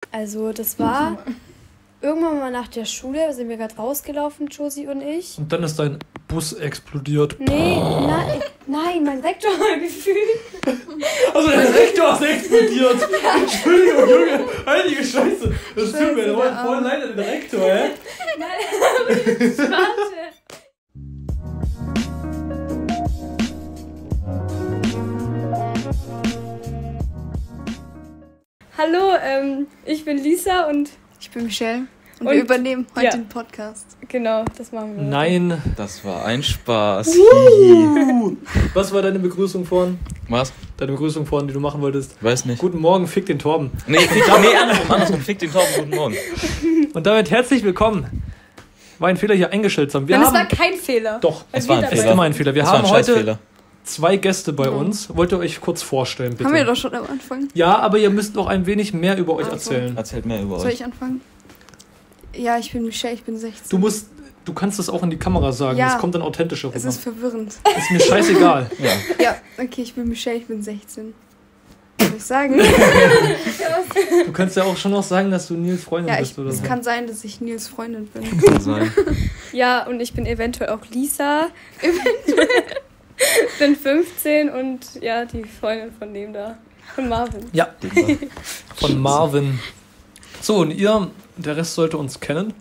Also das war irgendwann mal nach der Schule, sind wir gerade rausgelaufen, Josie und ich. Und dann ist dein Bus explodiert. Nee, nein, mein Rektor hat gefühlt. Also der Rektor ist explodiert. Entschuldigung, Junge. Heilige Scheiße. Das tut mir voll leid an den Rektor, hä? Nein, warte. Hallo, ich bin Lisa und ich bin Michelle und wir übernehmen heute den Podcast. Genau, das machen wir. Nein. Das war ein Spaß. Was war deine Begrüßung vorhin? Was? Deine Begrüßung vorhin, die du machen wolltest? Weiß nicht. Guten Morgen, fick den Torben. Nee, andersrum. Fick den Torben, guten Morgen. Und damit herzlich willkommen. War ein Fehler hier eingestellt zu haben. Nein, es war kein Fehler. Doch, es war ein Fehler. Es ist immer ein Fehler. Wir das haben war ein heute 2 Gäste bei uns. Wollt ihr euch kurz vorstellen, bitte? Haben wir doch schon am Anfang. Ja, aber ihr müsst noch ein wenig mehr über euch erzählen. Erzählt mehr über euch. Soll ich anfangen? Ja, ich bin Michelle, ich bin 16. Du kannst das auch in die Kamera sagen. Ja, das kommt dann authentischer rüber. Es ist verwirrend. Ist mir scheißegal. Ja, okay, ich bin Michelle, ich bin 16. Was soll ich sagen? Du kannst ja auch schon noch sagen, dass du Nils Freundin bist oder so. Es kann sein, dass ich Nils Freundin bin. Kann sein. Ja, und ich bin eventuell auch Lisa. Eventuell. Bin 15 und ja, die Freundin von dem da. Von Marvin. Ja, von Marvin. So, und ihr, der Rest sollte uns kennen.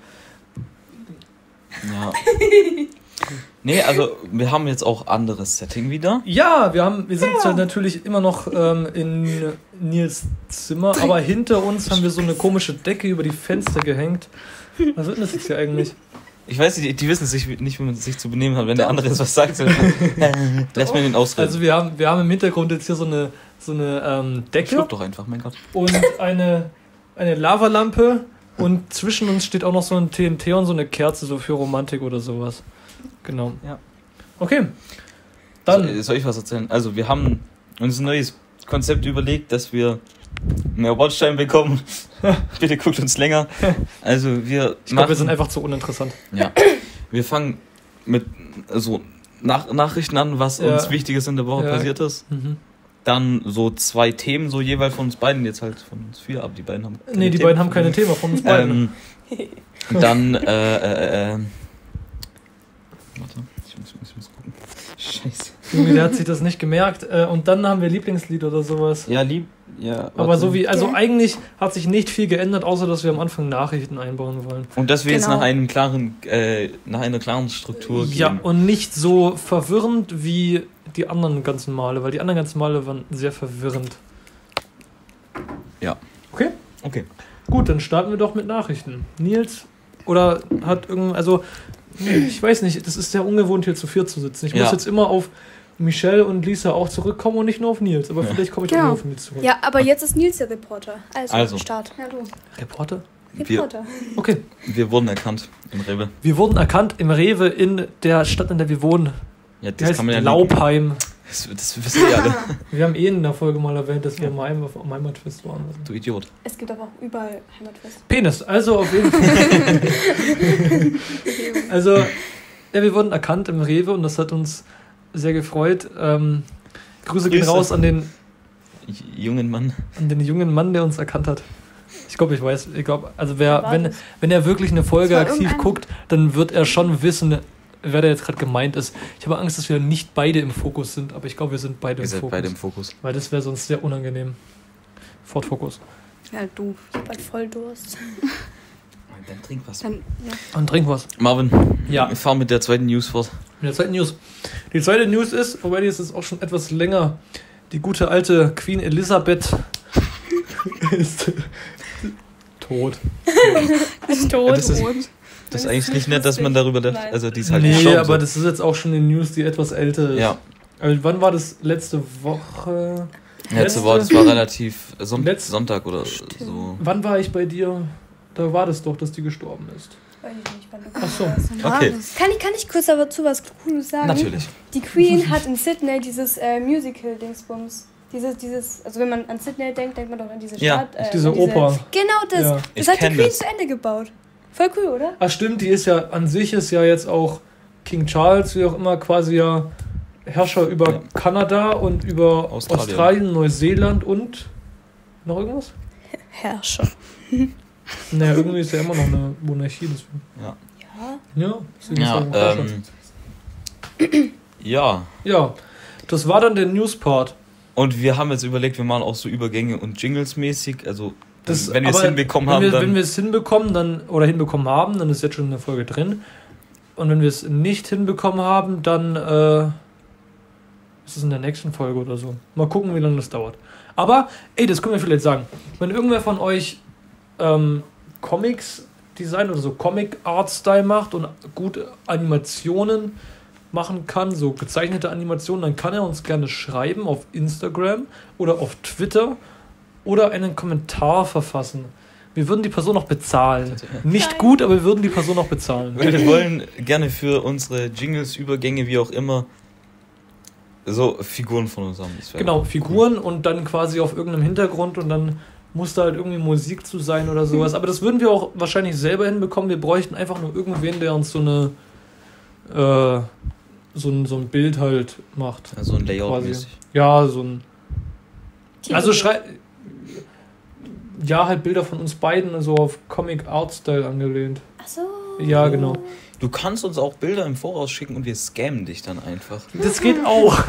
Ja. Nee, also wir haben jetzt auch anderes Setting wieder. Ja, wir sind zwar natürlich immer noch in Nils Zimmer, aber hinter uns haben wir so eine komische Decke über die Fenster gehängt. Was wird denn das jetzt hier eigentlich? Ich weiß nicht, die wissen nicht, wie man sich zu benehmen hat, wenn der andere jetzt was sagt. Lass mir den ausreden. Also wir haben im Hintergrund jetzt hier so eine Decke. Schluck doch einfach, mein Gott. Und eine Lavalampe. Und zwischen uns steht auch noch so ein TNT und so eine Kerze, so für Romantik oder sowas. Genau. Ja. Okay. Dann. Soll ich was erzählen? Also wir haben uns ein neues Konzept überlegt, dass wir mehr Watchtime bekommen. Bitte guckt uns länger. Also ich glaube, wir sind einfach zu uninteressant. Ja. Wir fangen mit so Nachrichten an, was uns Wichtiges in der Woche passiert ist. Mhm. Dann so 2 Themen, so jeweils von uns beiden, jetzt halt von uns 4, aber die beiden haben keine Themen. Beiden haben keine Themen, von uns beiden. Dann, warte, ich muss gucken. Scheiße. Junge, der hat sich das nicht gemerkt. Und dann haben wir Lieblingslied oder sowas. Ja, aber so wie, also eigentlich hat sich nicht viel geändert, außer dass wir am Anfang Nachrichten einbauen wollen. Und dass wir jetzt nach einer klaren Struktur gehen. Ja, und nicht so verwirrend wie die anderen ganzen Male, weil die anderen ganzen Male waren sehr verwirrend. Ja. Okay. Gut, dann starten wir doch mit Nachrichten. Nils, oder hat ich weiß nicht, das ist sehr ungewohnt, hier zu 4 zu sitzen. Ich muss jetzt immer auf Michelle und Lisa auch zurückkommen und nicht nur auf Nils. Aber vielleicht komme ich auch nur auf Nils zurück. Ja, aber jetzt ist Nils der Reporter. Also. Start. Hallo. Reporter? Okay. Wir wurden erkannt im Rewe. Wir wurden erkannt im Rewe in der Stadt, in der wir wohnen. Ja, das kann man ja Laubheim. Das wissen wir alle. Wir haben in der Folge mal erwähnt, dass wir im Heimatfest waren. Du Idiot. Es gibt aber auch überall Heimatfest. Penis, also auf jeden Fall. Also, wir wurden erkannt im Rewe und das hat uns sehr gefreut. Grüße gehen raus an den jungen Mann. An den jungen Mann, der uns erkannt hat. Ich glaube, also wenn er wirklich eine Folge aktiv guckt, dann wird er schon wissen, wer da jetzt gerade gemeint ist. Ich habe Angst, dass wir nicht beide im Fokus sind, aber ich glaube, wir sind beide im Fokus. Weil das wäre sonst sehr unangenehm. Ford Fokus. Ja, doof. Ich hab halt voll Durst. Dann trink was. Dann trink was. Marvin, fahr mit der zweiten News fort. Mit der zweiten News. Die zweite News ist, wobei die ist jetzt auch schon etwas länger, die gute alte Queen Elisabeth ist tot. Ist tot. Das ist eigentlich nicht nett, dass man darüber darf. Also die ist halt aber das ist jetzt auch schon eine News, die etwas älter ist. Ja. Also wann war das? Letzte Woche? Das war relativ Sonntag oder so. Wann war ich bei dir? Da war das doch, dass die gestorben ist. Weiß ich nicht, wann du Ach so. Okay. Kann ich kurz dazu was Cooles sagen? Natürlich. Die Queen hat in Sydney dieses Musical-Dingsbums. Also wenn man an Sydney denkt, denkt man doch an diese Stadt. Diese Oper. Genau das. Ja. Das hat die Queen zu Ende gebaut. Voll cool, oder? Ach stimmt, die ist ja, an sich ist ja jetzt auch King Charles, wie auch immer, quasi Herrscher über Kanada und über Australien, Neuseeland und noch irgendwas? Herrscher. Naja, irgendwie ist ja immer noch eine Monarchie. Deswegen. Ja. Ja. Ja, das war dann der News-Part. Und wir haben jetzt überlegt, wir machen auch so Übergänge und Jingles mäßig. Also, wenn wir es hinbekommen hinbekommen haben, dann ist jetzt schon eine Folge drin. Und wenn wir es nicht hinbekommen haben, dann ist es in der nächsten Folge oder so. Mal gucken, wie lange das dauert. Aber, das können wir vielleicht sagen. Wenn irgendwer von euch Comics Design oder so Comic-Art-Style macht und gut Animationen machen kann, so gezeichnete Animationen, dann kann er uns gerne schreiben auf Instagram oder auf Twitter oder einen Kommentar verfassen. Wir würden die Person auch bezahlen. Nicht gut, aber wir würden die Person auch bezahlen. Wir wollen gerne für unsere Jingles, Übergänge, wie auch immer, so Figuren von uns haben. Genau, Figuren und dann quasi auf irgendeinem Hintergrund und dann muss da halt irgendwie Musik zu sein oder sowas. Aber das würden wir auch wahrscheinlich selber hinbekommen. Wir bräuchten einfach nur irgendwen, der uns so eine so ein Bild halt macht. Ja, so ein Layout-mäßig. Ja, so ein... Also ja, halt Bilder von uns beiden so auf Comic-Art-Style angelehnt. Ach so. Ja, genau. Du kannst uns auch Bilder im Voraus schicken und wir scammen dich dann einfach. Das geht auch.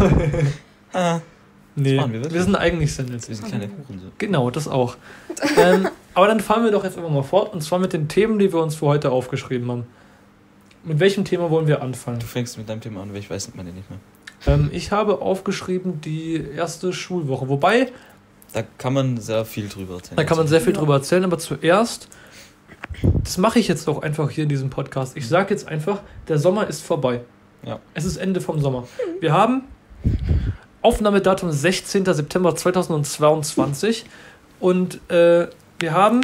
Nee, wir sind eigentlich Sendels. Wir sind kleine Hurensohn. Genau, das auch. Aber dann fahren wir doch jetzt einfach mal fort. Und zwar mit den Themen, die wir uns für heute aufgeschrieben haben. Mit welchem Thema wollen wir anfangen? Du fängst mit deinem Thema an, weil ich weiß meine nicht mehr. Ich habe aufgeschrieben die erste Schulwoche. Wobei... Da kann man sehr viel drüber erzählen. Aber zuerst... Das mache ich jetzt doch einfach hier in diesem Podcast. Ich sage jetzt einfach, der Sommer ist vorbei. Ja. Es ist Ende vom Sommer. Wir haben Aufnahmedatum 16. September 2022 und wir haben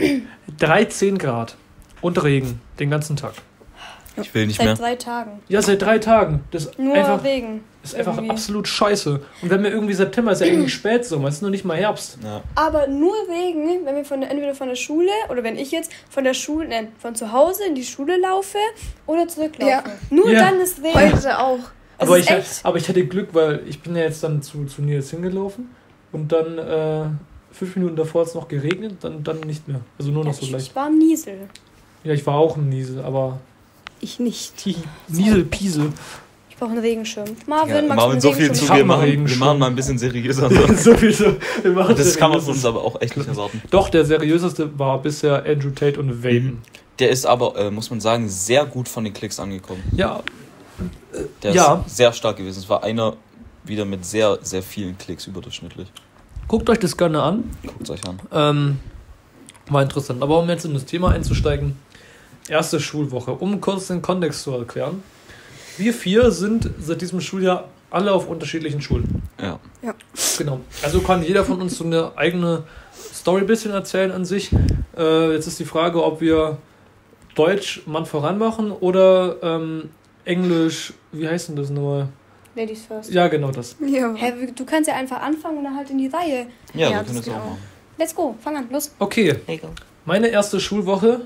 13 Grad und Regen den ganzen Tag. Ich will nicht mehr. Seit 3 Tagen. Ja, seit 3 Tagen. Das nur einfach, Regen. Ist einfach absolut scheiße. Und wenn wir irgendwie September, ist ja irgendwie Spätsommer, es ist noch nicht mal Herbst. Ja. Aber nur Regen, wenn wir entweder von der Schule oder wenn ich jetzt von zu Hause in die Schule laufe oder zurücklaufe. Ja. Nur dann ist Regen. Heute auch. Aber ich hatte Glück, weil ich bin ja jetzt dann zu Nils hingelaufen und dann 5 Minuten davor hat es noch geregnet, dann nicht mehr. Also nur noch so leicht. Ich war im Niesel. Ja, ich war auch im Niesel, aber... Ich nicht. Niesel, Piesel. Ich brauche einen Regenschirm. Marvin, so viel zu. Wir machen mal ein bisschen seriöser. Sowieso. Das kann man von uns aber auch echt nicht erwarten. Doch, der seriöseste war bisher Andrew Tate und Vaden. Der ist aber, muss man sagen, sehr gut von den Klicks angekommen. Ja. Der ist sehr stark gewesen. Es war einer wieder mit sehr, sehr vielen Klicks überdurchschnittlich. Guckt euch das gerne an. Guckt euch an. War interessant. Aber um jetzt in das Thema einzusteigen, erste Schulwoche. Um kurz den Kontext zu erklären. Wir 4 sind seit diesem Schuljahr alle auf unterschiedlichen Schulen. Ja. Genau. Also kann jeder von uns so eine eigene Story ein bisschen erzählen an sich. Jetzt ist die Frage, ob wir Deutsch Mann voran machen oder Englisch, wie heißt denn das nochmal? Ladies first. Ja, genau das. Ja. Hey, du kannst ja einfach anfangen und dann halt in die Reihe. Ja, wir können das auch machen. Let's go, fang an, los. Okay. Meine erste Schulwoche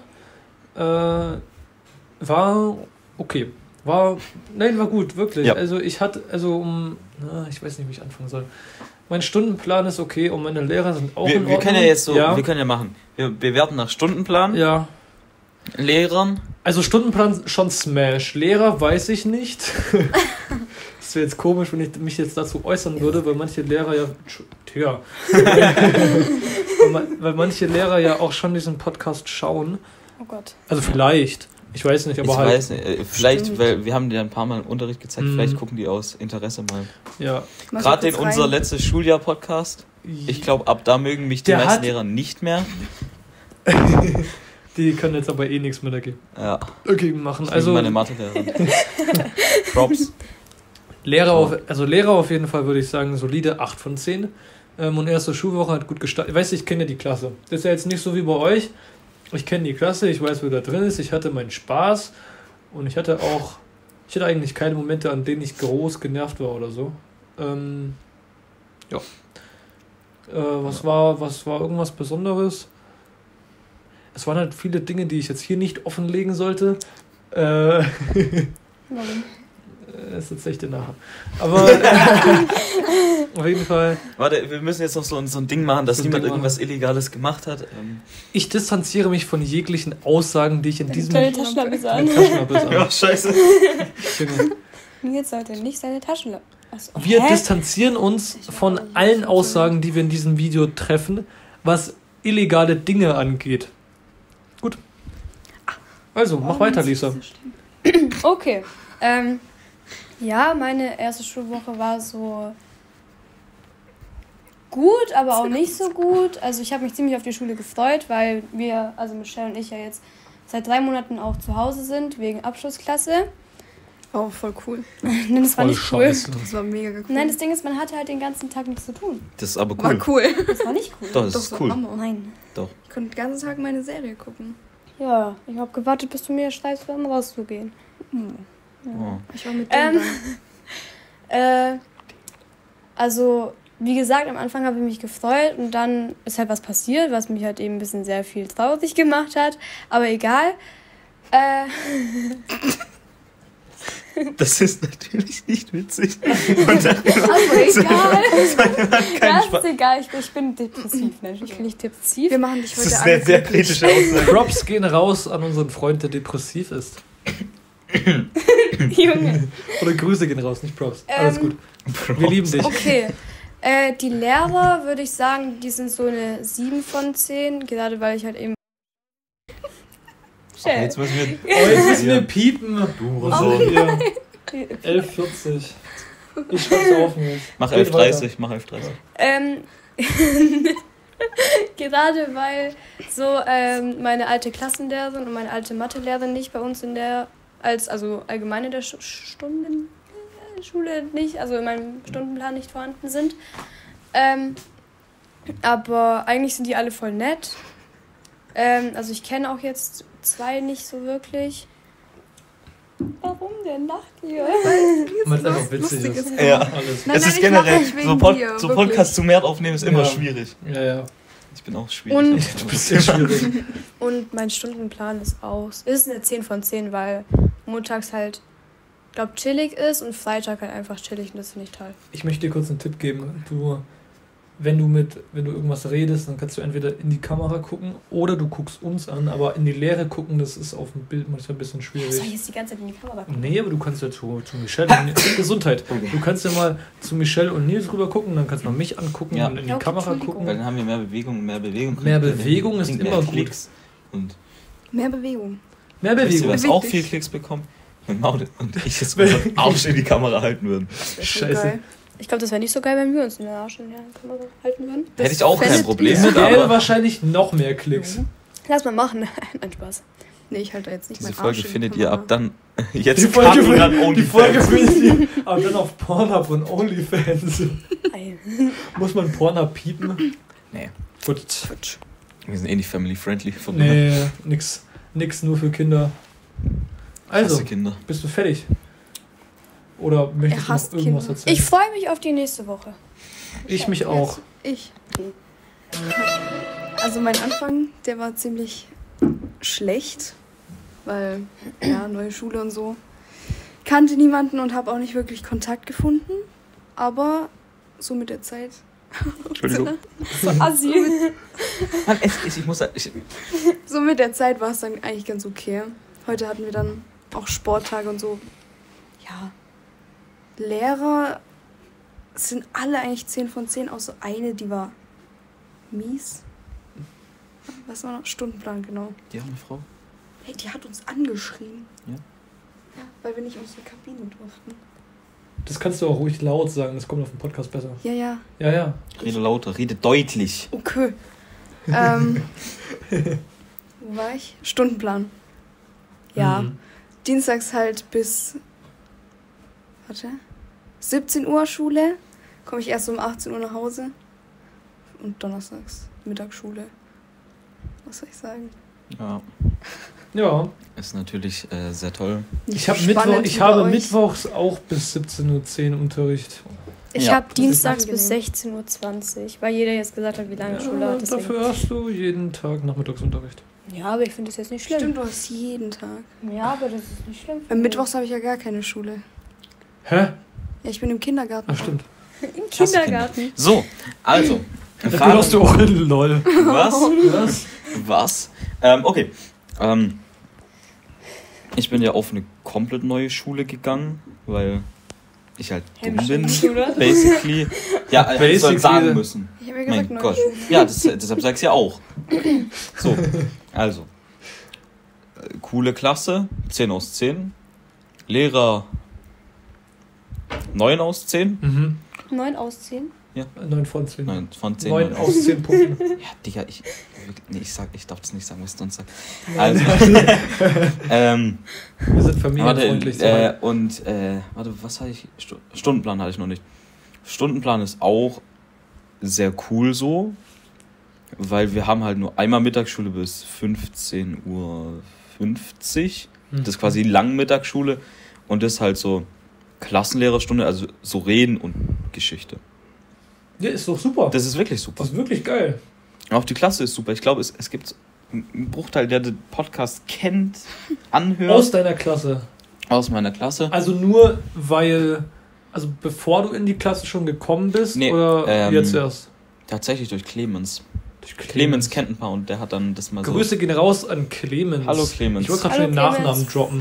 war okay. War gut, wirklich. Ja. Also ich hatte, ich weiß nicht, wie ich anfangen soll. Mein Stundenplan ist okay und meine Lehrer sind auch in Ordnung. Wir können ja jetzt so, wir können ja machen. Wir bewerten nach Stundenplan. Ja. Lehrern. Also Stundenplan schon Smash. Lehrer weiß ich nicht. Das wäre jetzt komisch, wenn ich mich jetzt dazu äußern würde, weil manche Lehrer weil manche Lehrer ja auch schon diesen Podcast schauen. Oh Gott. Also vielleicht. Ich weiß nicht, aber ich weiß nicht. Vielleicht, weil wir haben dir ein paar Mal im Unterricht gezeigt, vielleicht gucken die aus Interesse mal. Ja. Gerade in unser letztes Schuljahr-Podcast. Ich glaube, ab da mögen mich die meisten Lehrer nicht mehr. Die können jetzt aber eh nichts mehr dagegen. Ja. Dagegen machen. Ich also meine Mathelehrerin. Props. Lehrer auf jeden Fall würde ich sagen, solide 8 von 10. Und erste Schulwoche hat gut gestartet. Weißt du, ich kenne ja die Klasse. Das ist ja jetzt nicht so wie bei euch. Ich kenne die Klasse, ich weiß, wer da drin ist. Ich hatte meinen Spaß. Und ich hatte eigentlich keine Momente, an denen ich groß genervt war oder so. Ja. Was war irgendwas Besonderes? Es waren halt viele Dinge, die ich jetzt hier nicht offenlegen sollte. Warum? ist jetzt echt nachher. Aber auf jeden Fall. Warte, wir müssen jetzt noch so ein Ding machen, dass niemand irgendwas Illegales gemacht hat. Ich distanziere mich von jeglichen Aussagen, die ich in diesem... Taschenlampe sagen. Ja, scheiße. Nils sollte nicht seine Taschenlampe... Achso. Wir distanzieren uns von allen Aussagen, die wir in diesem Video treffen, was illegale Dinge angeht. Gut. Also, mach weiter, Lisa. Okay. Ja, meine erste Schulwoche war so gut, aber auch nicht so gut. Also ich habe mich ziemlich auf die Schule gefreut, weil wir, also Michelle und ich ja jetzt seit 3 Monaten auch zu Hause sind, wegen Abschlussklasse. Oh, voll cool. Nein, das war nicht cool. Scheiße. Das war mega cool. Nein, das Ding ist, man hatte halt den ganzen Tag nichts zu tun. Das ist aber cool. War cool. Das war nicht cool. Doch, das ist cool. Nein. Doch. Ich konnte den ganzen Tag meine Serie gucken. Ja, ich habe gewartet, bis du mir schreibst, wann rauszugehen. Oh. Ich war mit dem Also, wie gesagt, am Anfang habe ich mich gefreut und dann ist halt was passiert, was mich halt eben ein bisschen sehr viel traurig gemacht hat. Aber egal. Das ist natürlich nicht witzig. Und Also egal. kein Das ist egal, ich bin depressiv, Mensch. Ich bin nicht depressiv. Wir machen dich Das heute ist alle eine sehr glücklich. kritische Aussage. Props gehen raus an unseren Freund, der depressiv ist. Junge. Oder Grüße gehen raus, nicht Props. Alles gut. Wir lieben dich. Okay. Die Lehrer, würde ich sagen, die sind so eine 7 von 10. Gerade weil ich halt eben... Ach, jetzt müssen wir... Jetzt müssen wir piepen. Du, So, hier. 11,40. Ich schreib's auf jetzt. Mach Geht 11,30, mach 11,30. Gerade weil so meine alte Klassenlehrerin und meine alte Mathelehrerin nicht bei uns in der... also allgemein in der Schule nicht, also in meinem Stundenplan nicht vorhanden sind. Aber eigentlich sind die alle voll nett. Also ich kenne auch jetzt 2 nicht so wirklich. Warum denn lacht ihr? Weil es einfach witzig ist. Ja. Alles. Nein, Es ist ich generell, mach nicht so, wegen dir, so wirklich. Podcasts zu mehr aufnehmen ist immer Ja. schwierig. Ja. Ich bin auch schwierig. Und- Du bist sehr schwierig. Und mein Stundenplan ist aus. Ist eine 10 von 10, weil montags halt, glaube chillig ist und Freitag halt einfach chillig und das finde ich toll. Ich möchte dir kurz einen Tipp geben. Wenn du irgendwas redest, dann kannst du entweder in die Kamera gucken oder du guckst uns an, aber in die Leere gucken, das ist auf dem Bild manchmal ein bisschen schwierig. Soll ich jetzt die ganze Zeit in die Kamera gucken? Nee, aber du kannst ja zu Michelle und Gesundheit. Du kannst ja mal zu Michelle und Nils rüber gucken, dann kannst du mal mich angucken Ja. und in die Ja, okay, Kamera Entschuldigung. gucken. Weil dann haben wir mehr Bewegung und mehr Bewegung. Mehr Bewegung ist bringt immer mehr gut. Klicks. Und Mehr Bewegung. Mehr wisst ihr, Bewegung. was auch Wichtig. viel Klicks bekommt? Wenn Maud und ich jetzt unseren Arsch in die Kamera halten würden. Das wär schon Scheiße. geil. Ich glaube, das wäre nicht so geil, wenn wir uns in der Arsch in der Kamera halten würden. Hätte ich auch kein fändet Problem ihr- mit, Visuell aber wahrscheinlich noch mehr Klicks. Lass mal machen. Nein, Spaß. Nee, ich halte da jetzt nicht diese meinen Folge Arsch in die findet ihr Kamera. ab dann jetzt Die Folge Karten an OnlyFans. findet ihr aber dann auf Pornhub und OnlyFans. Ei. Muss man Pornhub piepen? Nee. Gut. Wir sind eh nicht family-friendly. Von Nee, nix nur für Kinder. Also, Krasse Kinder. bist du fertig? Oder möchtest du noch hasst irgendwas Kinder. erzählen? Ich freue mich auf die nächste Woche. Ich mich auch. Ich. Also mein Anfang, der war ziemlich schlecht, weil, ja, neue Schule und so. Kannte niemanden und habe auch nicht wirklich Kontakt gefunden. Aber so mit der Zeit. Entschuldigung. So assi. Mann, ich muss sagen, So mit der Zeit war es dann eigentlich ganz okay. Heute hatten wir dann auch Sporttage und so. Ja. Lehrer sind alle eigentlich 10 von 10, außer eine, die war mies. Was war noch? Stundenplan, genau. die arme Frau. Hey, die hat uns angeschrien. Ja? Ja, weil wir nicht in unsere Kabine durften. Das kannst du auch ruhig laut sagen, das kommt auf dem Podcast besser. Ja, ja. Ja. Rede lauter, rede deutlich. Okay. Wo war ich? Stundenplan. Ja. Mhm. Dienstags halt bis 17 Uhr Schule. Komme ich erst um 18 Uhr nach Hause. Und donnerstags Mittagsschule. Was soll ich sagen? Ja, Ja. ist natürlich sehr toll. Ich habe Spannend ich über habe euch. mittwochs auch bis 17:10 Uhr Unterricht. Ich Ja, habe ist dienstags bis angenehm. 16:20 Uhr, weil jeder jetzt gesagt hat, wie lange Schule hat. Deswegen. Dafür hast du jeden Tag Nachmittagsunterricht. Ja, aber ich finde das jetzt nicht schlimm. Stimmt, du hast jeden Tag. Ja, aber das ist nicht schlimm. Mittwochs habe ich ja gar keine Schule. Hä? Ja, ich bin im Kindergarten. Ach, stimmt. Im Kindergarten. So, also. Da gehörst du auch hin, lol. Was? Okay. Ich bin ja auf eine komplett neue Schule gegangen, weil ich halt dumm bin. Basically. Ja, hätte ich soll sagen müssen. Ich habe ja gesagt, mein Gott. Ja, deshalb sag ich ja auch. So, also. Coole Klasse, 10 aus 10. Lehrer 9 aus 10. Mhm. 9 aus 10? Ja. 9 von 10. 9 von 10. 9 aus 10 Punkten. Ja, Digga, ich darf das nicht sagen, was du uns sagst. Also, wir sind familienfreundlich. Warte, was hatte ich? Stundenplan hatte ich noch nicht. Stundenplan ist auch sehr cool so, weil wir haben halt nur einmal Mittagsschule bis 15:50 Uhr. Das ist quasi Langmittagsschule und das ist halt so Klassenlehrerstunde, also so Reden und Geschichte. Ja, ist doch super. Das ist wirklich super. Das ist wirklich geil. Auch die Klasse ist super. Ich glaube, es gibt einen Bruchteil, der den Podcast kennt, anhört. Aus deiner Klasse? Aus meiner Klasse. Also nur weil, also bevor du in die Klasse schon gekommen bist, nee, oder jetzt erst? Tatsächlich durch Clemens. Clemens kennt ein paar und der hat dann das mal so... Grüße gehen raus an Clemens. Hallo Clemens. Ich wollte gerade schon den Nachnamen droppen.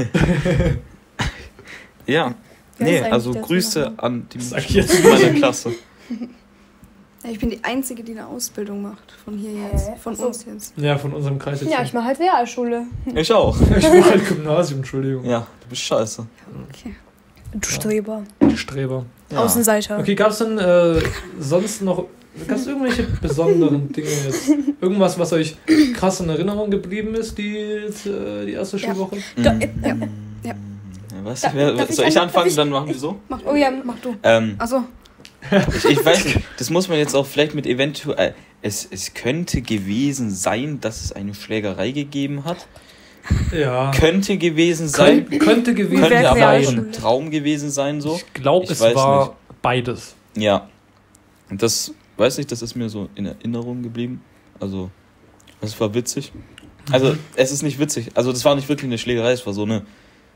Ja. Nee, also Grüße an die meine Klasse. Ja, ich bin die Einzige, die eine Ausbildung macht. Von hier jetzt. Von uns jetzt. Ja, von unserem Kreis jetzt. Ja, ich mache halt Realschule. Ich auch. Ich mache halt Gymnasium, Entschuldigung. Ja, du bist scheiße. Okay. Du Streber. Streber. Ja. Außenseiter. Okay, gab es denn sonst noch... Gab es irgendwelche besonderen Dinge jetzt? Irgendwas, was euch krass in Erinnerung geblieben ist, die erste Schulwoche? Ja. Was? Soll ich anfangen? Dann machen wir so? Oh ja, mach du. Achso. Ich weiß nicht, das muss man jetzt auch vielleicht mit eventuell... Es könnte gewesen sein, dass es eine Schlägerei gegeben hat. Ja. Könnte gewesen sein. Könnte gewesen sein. Könnte aber sein. auch ein Traum gewesen sein. So. Ich glaube, es war nicht. Beides. Ja. Und das... Weiß nicht, das ist mir so in Erinnerung geblieben. Also, es war witzig. Also, es ist nicht witzig. Also, das war nicht wirklich eine Schlägerei, es war so eine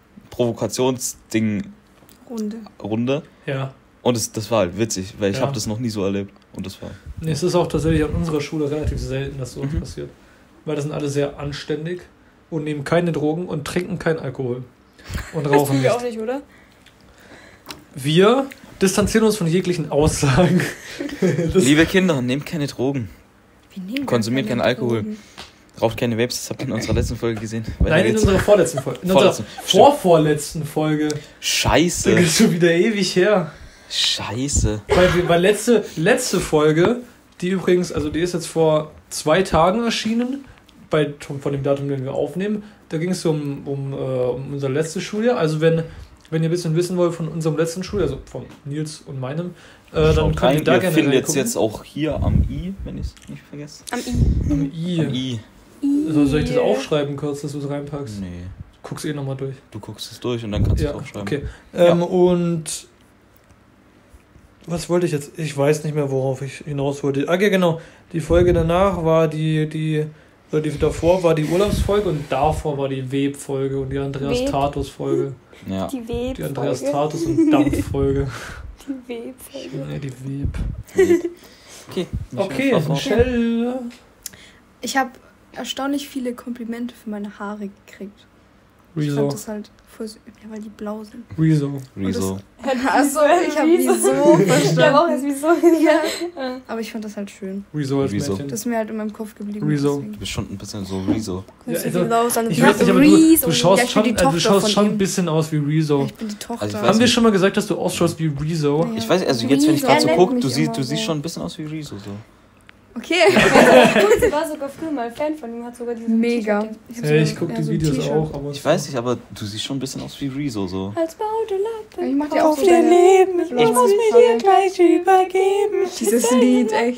Provokationsding-Runde. Ja. Und das war halt witzig, weil ich habe das noch nie so erlebt. Und das war... Nee, es ist auch tatsächlich an unserer Schule relativ selten, dass sowas passiert. Weil das sind alle sehr anständig und nehmen keine Drogen und trinken keinen Alkohol. Und rauchen das tun wir auch nicht, oder? Wir distanzieren uns von jeglichen Aussagen. Liebe Kinder, nehmt keine Drogen. Konsumiert keinen Alkohol. Raucht keine Vapes, das habt ihr in unserer letzten Folge gesehen. Nein, in unserer vorletzten Folge. In unserer vorvorletzten Folge. Scheiße. Das ist schon wieder ewig her. Scheiße. Weil letzte Folge, die übrigens, also die ist jetzt vor 2 Tagen erschienen, von dem Datum, den wir aufnehmen. Da ging es um unser letztes Schuljahr. Also wenn ihr ein bisschen wissen wollt von unserem letzten Schuljahr, also von Nils und meinem, dann könnt ihr da gerne reingucken. Ihr findet jetzt auch hier am I, wenn ich es nicht vergesse. Am I. Soll ich das aufschreiben kurz, dass du es reinpackst? Nee. Du guckst nochmal durch. Du guckst es durch und dann kannst du es aufschreiben. Okay. Und was wollte ich jetzt? Ich weiß nicht mehr, worauf ich hinaus wollte. Okay, genau. Die Folge danach war die davor war die Urlaubsfolge und davor war die Web-Folge und die Andreas-Tatus-Folge. Ja. Die Web-Folge. Die Andreas-Tatus- und Dampf-Folge. Die Web-Folge. Nee, die Web. Okay, Michelle. Ich habe erstaunlich viele Komplimente für meine Haare gekriegt. Ich Rezo. fand das halt voll so, ja, weil die blau sind. Rezo. Achso, ich habe wieso verstanden. Ja, auch jetzt wieso. Ja. Aber ich fand das halt schön. Rezo als Mädchen. Das ist mir halt in meinem Kopf geblieben. Rezo. Du bist schon ein bisschen so Rezo. Ja, also, ich weiß nicht, aber du schaust schon ein bisschen aus wie Rezo. Ja, ich bin die Tochter. Also haben wir schon mal gesagt, dass du ausschaust wie Rezo? Ja. Ich weiß, also jetzt, wenn ich gerade so gucke, du siehst schon ein bisschen aus wie Rezo. So. Okay. Sie war sogar früher mal Fan von ihm, hat sogar diesen Mega. Ich gucke die Videos auch, aber... Ich weiß nicht, aber du siehst schon ein bisschen aus wie Rezo, so. Als Baudelappe. Ich mach dir auch so dein Leben, ich muss mich dir gleich übergeben. Dieses Lied, echt.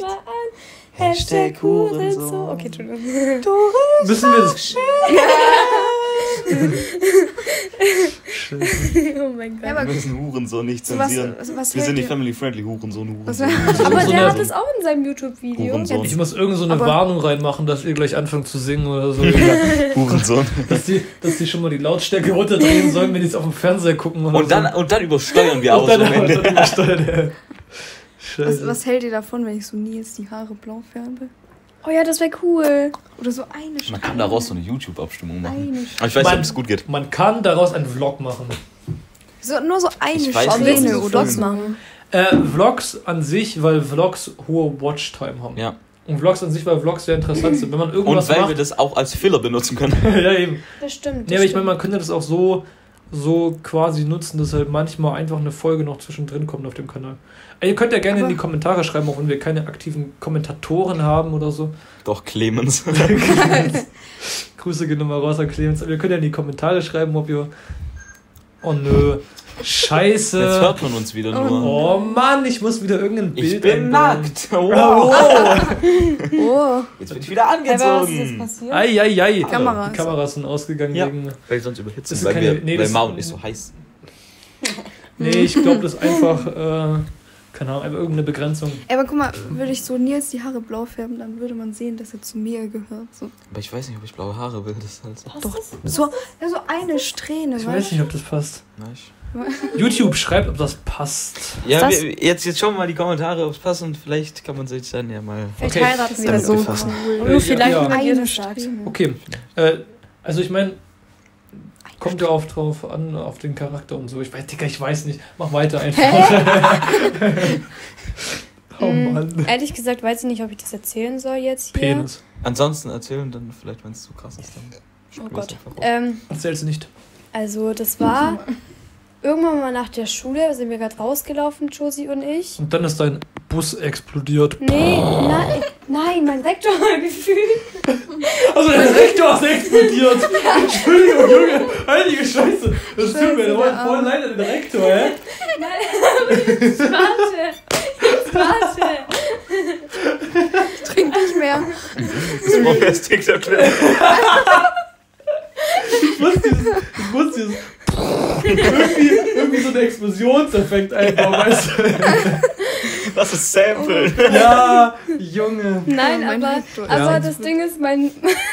Hashtag Hurensohn. So. Okay, Entschuldigung. Müssen wir das... Oh mein Gott. Ja, wir müssen Hurensohn nicht zensieren. Wir sind nicht family-friendly, Hurensohn. Aber der hat es auch in seinem YouTube-Video. Ich muss irgend so eine Warnung reinmachen, dass ihr gleich anfangt zu singen oder so. Hurensohn. Dass die schon mal die Lautstärke runterdrehen sollen, wenn die es auf dem Fernseher gucken. Oder und dann übersteuern wir aus. Dann übersteuern, was hält ihr davon, wenn ich so Nils die Haare blau färbe? Oh ja, das wäre cool. Oder so eine Man kann daraus so eine YouTube-Abstimmung machen. Aber ich weiß nicht, ob es gut geht. Man kann daraus einen Vlog machen. Nur so eine Strähne oder Vlogs machen. Vlogs an sich, weil Vlogs hohe Watchtime haben. Ja. Und Vlogs an sich, weil Vlogs sehr interessant sind. Wenn man irgendwas und weil macht, wir das auch als Filler benutzen können. ja, eben. Das stimmt. Nee, aber ich meine, man könnte das auch so quasi nutzen, dass halt manchmal einfach eine Folge noch zwischendrin kommt auf dem Kanal. Ihr könnt ja gerne in die Kommentare schreiben, auch wenn wir keine aktiven Kommentatoren haben oder so. Doch, Clemens. Grüße gehen nochmal raus an Clemens. Aber ihr könnt ja in die Kommentare schreiben, ob ihr... Oh nö. Scheiße. Jetzt hört man uns wieder nur. Oh Mann, ich muss wieder irgendein Bild Ich bin einbauen. nackt. Wow. Oh. Jetzt bin ich wieder angezogen. Was ist passiert? Ei. Die Kameras sind ausgegangen wegen... Weil sonst überhitzen, Das ist weil Maun ist so heiß. Nee, ich glaube, das ist einfach... keine Ahnung, einfach irgendeine Begrenzung. Aber guck mal, würde ich so Nils die Haare blau färben, dann würde man sehen, dass er zu mir gehört. So. Aber ich weiß nicht, ob ich blaue Haare will. Das ist halt so. Doch, so eine Strähne. Ich weiß nicht, ob das passt. Nein. YouTube schreibt, ob das passt. Ja, jetzt schauen wir mal die Kommentare, ob es passt und vielleicht kann man sich dann ja mal... Vielleicht heiraten wir so befassen. Nur vielleicht ja. eine Strähne. Okay, also ich meine, kommt ja oft drauf an, auf den Charakter und so. Ich weiß nicht. Mach weiter einfach. Oh Mann. Ehrlich gesagt weiß ich nicht, ob ich das erzählen soll jetzt hier. Penis. Ansonsten erzählen dann vielleicht, wenn es zu krass ist, dann... Oh Gott. Erzähl's nicht. Also das war irgendwann mal nach der Schule, sind wir gerade rausgelaufen, Josie und ich. Und dann ist dein Bus explodiert. Nee, nein, mein Rektor hat gefühlt. Also der Rektor ist explodiert. Entschuldigung, Junge. Heilige Scheiße. Das tut mir voll leid an den Rektor, hä? Nein, aber jetzt warte. Ich trinke nicht mehr. Das war das TikTok-Clip. Ich muss dieses irgendwie so ein Explosionseffekt einbauen, weißt du? Das ist Sample. Ja, Junge. Nein, mein aber Rektor. das Ding ist, mein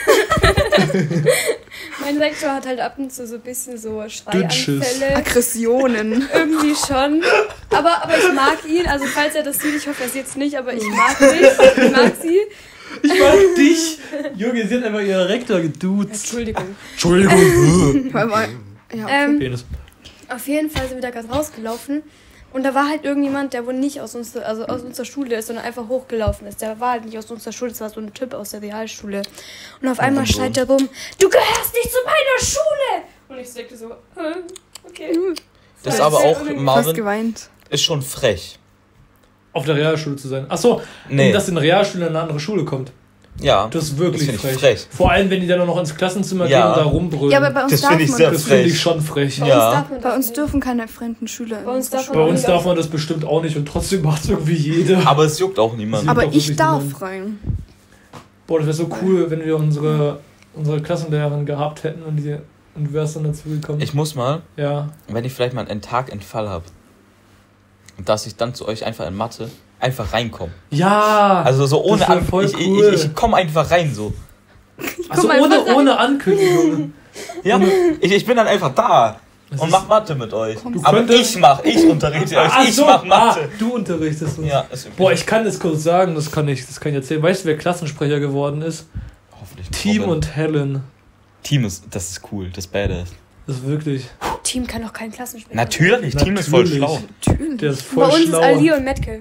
Rektor hat halt ab und zu so ein bisschen so Schreianfälle. Aggressionen. Irgendwie schon. Aber ich mag ihn, also falls er das sieht, ich hoffe, er sieht es nicht, aber ich mag dich, ich mag sie. Ich mag dich. Junge, sie hat einfach ihren Rektor geduzt. Entschuldigung. Ja, okay. Penis. Auf jeden Fall sind wir da gerade rausgelaufen und da war halt irgendjemand, der wohl nicht aus unserer Schule ist, sondern einfach hochgelaufen ist. Der war halt nicht aus unserer Schule, das war so ein Typ aus der Realschule. Und auf einmal schreit er rum, du gehörst nicht zu meiner Schule! Und ich sagte so, okay. Das ist aber auch, Fast Marvin, geweint. ist schon frech. Auf der Realschule zu sein. Achso, Nee. dass in der Realschule in eine andere Schule kommt. Ja. Das ist wirklich Das find ich frech. frech. Vor allem, wenn die dann noch ins Klassenzimmer Ja. gehen und da rumbrüllen. Ja, aber bei uns Das darf finde ich man sehr das das. finde ich frech. schon frech. Ja. Bei uns dürfen keine fremden Schüler. Bei uns darf Bei uns darf man das bestimmt auch nicht und trotzdem macht es irgendwie jeder. Aber es juckt auch niemand. Aber doch ich wirklich darf niemand. rein. Boah, das wäre so cool, wenn wir unsere Klassenlehrerin gehabt hätten und du wärst dann dazu gekommen. Ich muss mal, Ja. wenn ich vielleicht mal einen Tag einen Fall habe, dass ich dann zu euch einfach in Mathe einfach reinkomme. Ja! Also so ohne das wär voll cool. Ich komme einfach rein so. Also komm einfach ohne Ankündigung. Ja, ich bin dann einfach da Das und ist- mach Mathe mit euch. Du Aber könntest- ich unterrichte euch, Ach ich so, mach Mathe. du unterrichtest uns. Ja, Boah, ich kann das kurz sagen, das kann ich erzählen. Weißt du, wer Klassensprecher geworden ist? Hoffentlich Team Robin. und Helen. Team das ist cool, das ist badass. Das ist wirklich. Team kann doch keinen Klassensprecher. Natürlich, Team ist voll Natürlich. schlau. Natürlich. Der ist voll Bei uns schlau. ist Ali und Metke.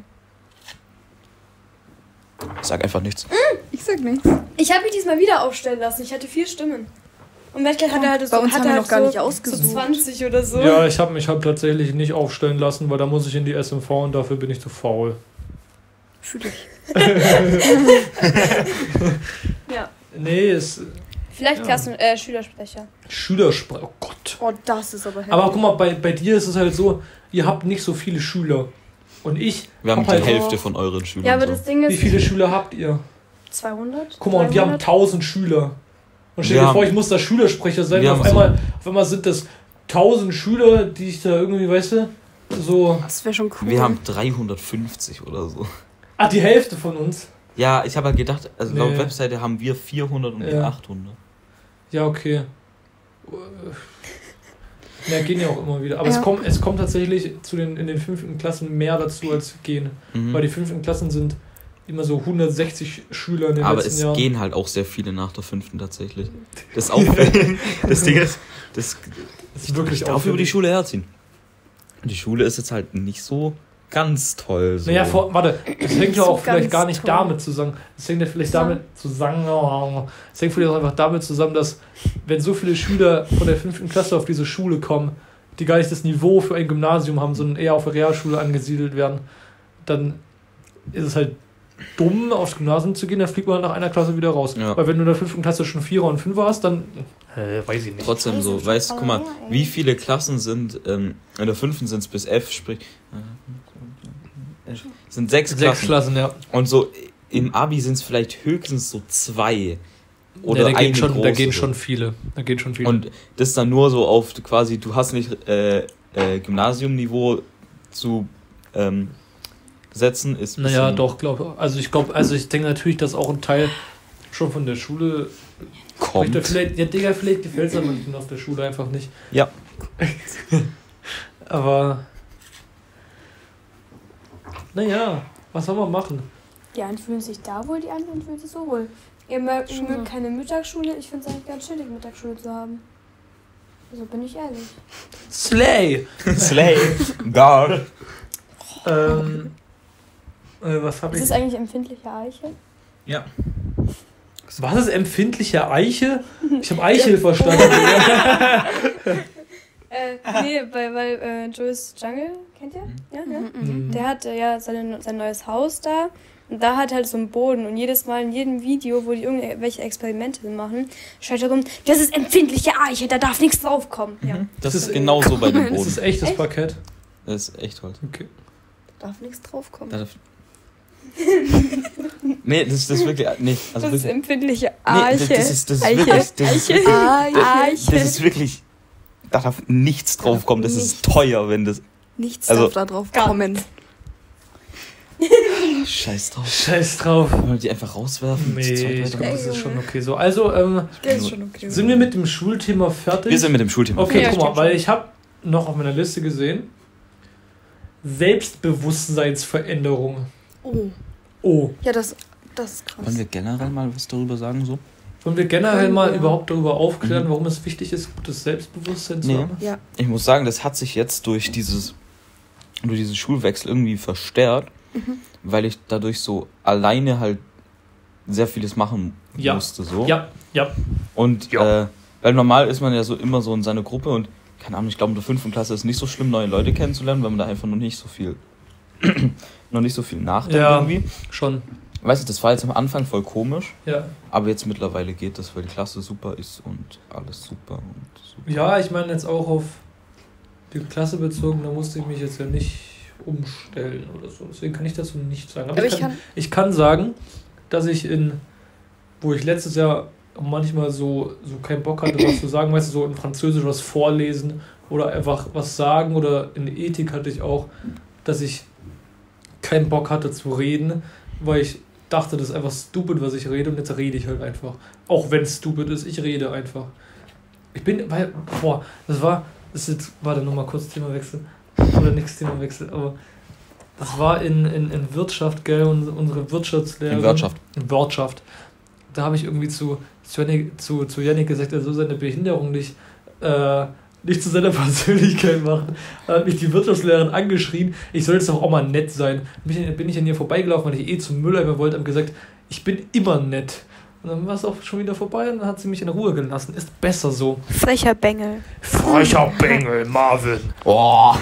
Ich sag einfach nichts. Ich sag nichts. Ich habe mich diesmal wieder aufstellen lassen. Ich hatte 4 Stimmen. Und Metke hatte halt so, Bei uns haben wir noch gar nicht so ausgesucht. 20 oder so. Ja, ich habe mich halt tatsächlich nicht aufstellen lassen, weil da muss ich in die SMV und dafür bin ich zu faul. Fühl ich. Ja. Nee, es Vielleicht Ja. Schülersprecher. Schülersprecher. Oh Gott. Oh, das ist aber heftig. Aber guck mal, bei dir ist es halt so, ihr habt nicht so viele Schüler. Und ich Wir haben hab die halt Hälfte von euren Schülern. Ja, aber so. das Ding Wie ist viele Schüler habt ihr? 200. Guck mal, und wir haben 300. 1000 Schüler. Und stell dir vor, ich muss da Schülersprecher sein. Auf einmal sind das 1000 Schüler, die ich da irgendwie, weißt du, so... Das wäre schon cool. Wir haben 350 oder so. Ach, die Hälfte von uns? Ja, ich habe halt gedacht, also laut Webseite haben wir 400 und wir 800. Ja, okay. Ja, gehen ja auch immer wieder. Aber es kommt tatsächlich in den 5. Klassen mehr dazu als gehen. Weil die 5. Klassen sind immer so 160 Schüler in den letzten Jahren. Aber es gehen halt auch sehr viele nach der 5. tatsächlich. Das ist auffällig. Das Ding ist, das ist wirklich ich darf über die Schule herziehen. Die Schule ist jetzt halt nicht so ganz toll. So. Naja, das hängt ja auch vielleicht gar nicht damit zusammen. Das hängt ja vielleicht damit zusammen. Es hängt vielleicht auch einfach damit zusammen, dass wenn so viele Schüler von der 5. Klasse auf diese Schule kommen, die gar nicht das Niveau für ein Gymnasium haben, sondern eher auf der Realschule angesiedelt werden, dann ist es halt dumm, aufs Gymnasium zu gehen, dann fliegt man nach einer Klasse wieder raus. Ja. Weil wenn du in der 5. Klasse schon 4er und 5er hast, dann weiß ich nicht. Trotzdem so, weißt du, guck mal, wie viele Klassen sind, in der 5. sind es bis F, sprich, sind 6 Klassen. 6 Klassen, ja. Und so im Abi sind es vielleicht höchstens so 2. Oder ja, da gehen schon viele. Und das ist dann nur so auf quasi, du hast nicht Gymnasiumniveau zu setzen, ist. Naja, doch, glaube ich. Also ich denke natürlich, dass auch ein Teil schon von der Schule kommt. Vielleicht gefällt es aber nicht auf der Schule einfach nicht. Ja. Aber naja, was soll man machen? Die einen fühlen sich da wohl, die anderen fühlen sich so wohl. Ihr mögt keine Mittagsschule, ich finde es eigentlich ganz chillig, Mittagsschule zu haben. Also bin ich ehrlich. Slay! God. Was habe ich? Ist es eigentlich empfindliche Eiche? Ja. Was ist empfindliche Eiche? Ich habe Eichel verstanden. Nee, weil Joe's Jungle, kennt ihr? Ja. Der hat ja sein neues Haus da. Und da hat halt so einen Boden. Und jedes Mal in jedem Video, wo die irgendwelche Experimente machen, schreit er rum, das ist empfindliche Eiche, da darf nichts draufkommen. Ja. Das ist genauso bei dem Boden. Das ist echtes Parkett. Das ist echt Holz. Okay. Da darf nichts draufkommen. Nee, das ist wirklich. Nee, also das ist wirklich, empfindliche Eiche. Nee, das ist wirklich. Eiche. Das ist wirklich. Da darf nichts draufkommen. Das ist teuer, wenn das. Nichts darf da drauf kommen. Scheiß drauf. Wollen wir die einfach rauswerfen? Nee, ich glaube, das ist schon okay so. Also, sind wir mit dem Schulthema fertig? Wir sind mit dem Schulthema fertig. Okay, guck mal, weil ich habe noch auf meiner Liste gesehen, Selbstbewusstseinsveränderung. Oh. Ja, das ist krass. Wollen wir generell mal was darüber sagen? So? Wollen wir generell mal überhaupt darüber aufklären, warum es wichtig ist, gutes Selbstbewusstsein zu haben? Ja. Ich muss sagen, das hat sich jetzt durch diesen Schulwechsel irgendwie verstärkt, weil ich dadurch so alleine halt sehr vieles machen musste. So. Ja. Und weil normal ist man ja so immer so in seiner Gruppe und keine Ahnung, ich glaube in der 5. Klasse ist es nicht so schlimm, neue Leute kennenzulernen, weil man da einfach noch nicht so viel nachdenkt irgendwie. Schon. Weißt du, das war jetzt am Anfang voll komisch, ja. Aber jetzt mittlerweile geht das, weil die Klasse super ist und alles super. Ja, ich meine jetzt auch auf die Klasse bezogen, da musste ich mich jetzt ja nicht umstellen oder so. Deswegen kann ich dazu nicht sagen. Aber ich kann sagen, dass wo ich letztes Jahr manchmal so keinen Bock hatte, was zu sagen, weißt du, so in Französisch was vorlesen oder einfach was sagen oder in Ethik hatte ich auch, dass ich keinen Bock hatte zu reden, weil ich dachte, das ist einfach stupid, was ich rede und jetzt rede ich halt einfach. Auch wenn es stupid ist, ich rede einfach. Warte nochmal kurz Themawechsel. Oder nichts Themawechsel, aber das war in Wirtschaft, gell, und unsere Wirtschaftslehrerin. In Wirtschaft. Da habe ich irgendwie zu Yannick gesagt, er soll seine Behinderung nicht zu seiner Persönlichkeit machen. Da hat mich die Wirtschaftslehrerin angeschrien, ich soll jetzt doch auch mal nett sein. Bin ich an ihr vorbeigelaufen, weil ich zum Mülleimer wollte, habe gesagt, ich bin immer nett. Und dann war es auch schon wieder vorbei und dann hat sie mich in Ruhe gelassen. Ist besser so. Frecher Bengel, Marvin. Oh.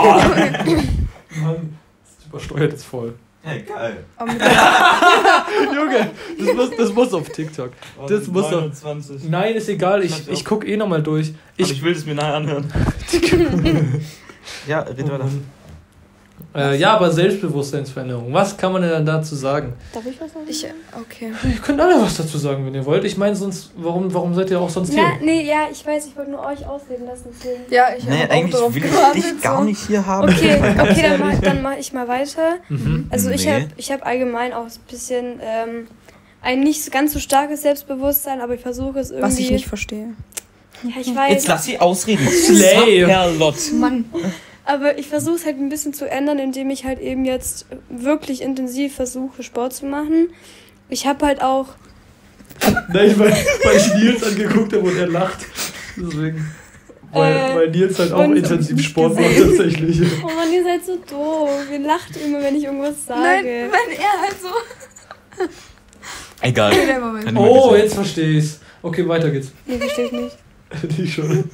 Mann, das übersteuert jetzt voll. Hey, geil. Junge, das muss auf TikTok. Das muss 29. Nein, ist egal, ich gucke nochmal durch. Ich will es mir nachher anhören. Ja, red weiter. Ja, aber Selbstbewusstseinsveränderung. Was kann man denn dann dazu sagen? Darf ich was sagen? Okay. Ihr könnt alle was dazu sagen, wenn ihr wollt. Ich meine, sonst, warum seid ihr auch sonst hier? Ich weiß, ich wollte nur euch ausreden lassen. Deswegen. Ja, ich habe eigentlich auch will gewartet, ich dich gar nicht hier haben. Okay, dann mach ich mal weiter. Also ich hab allgemein auch ein bisschen ein nicht ganz so starkes Selbstbewusstsein, aber ich versuche es irgendwie... Was ich nicht verstehe. Ja, ich weiß. Jetzt lass sie ausreden. Slay. Mann. Aber ich versuche es halt ein bisschen zu ändern, indem ich halt eben jetzt wirklich intensiv versuche, Sport zu machen. Ich habe halt auch... Nein, weil ich Nils angeguckt habe und er lacht. Deswegen. Weil Nils halt auch intensiv Sport macht tatsächlich. Oh Mann, ihr seid so doof. Ihr lacht immer, wenn ich irgendwas sage. Nein, wenn er halt so... Egal. Oh, jetzt verstehe ich's. Okay, weiter geht's. Nee, verstehe ich nicht. Ich schon.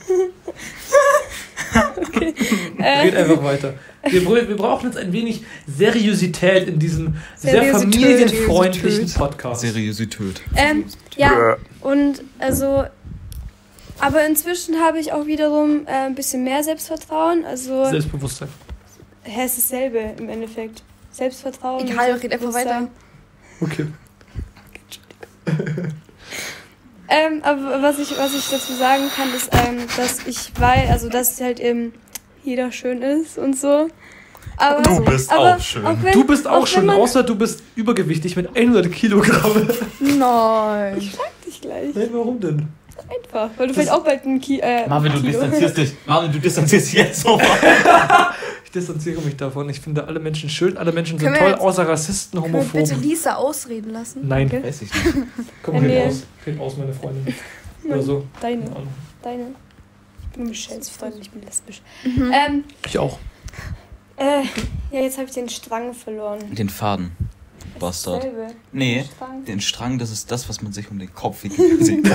Okay. Geht einfach weiter. Wir brauchen jetzt ein wenig Seriosität in diesem sehr familienfreundlichen Podcast. Seriosität. Ja, und also... Aber inzwischen habe ich auch wiederum ein bisschen mehr Selbstvertrauen. Also Selbstbewusstsein. Es ist dasselbe im Endeffekt. Selbstvertrauen. Egal, red einfach weiter. Okay. Aber was ich dazu sagen kann, ist, dass ich weiß, also dass halt eben jeder schön ist und so. Aber, du bist auch schön. Du bist auch schön, außer du bist übergewichtig mit 100 Kilogramm. Nein. Ich frag dich gleich. Nein, warum denn? Einfach, weil du vielleicht auch bald ein Marvin, du distanzierst dich. Marvin, du distanzierst dich jetzt so. Ich distanziere mich davon. Ich finde alle Menschen schön, alle Menschen sind toll, außer Rassisten, Homophoben. Können wir bitte Lisa ausreden lassen? Nein. Okay. Weiß ich nicht. Komm, red aus, meine Freundin. Oder so. Deine. Ich bin Michelles Freundin, ich bin lesbisch. Ich auch. Ja, jetzt habe ich den Strang verloren. Den Faden. Bastard. Nee, den Strang, das ist das, was man sich um den Kopf wickelt.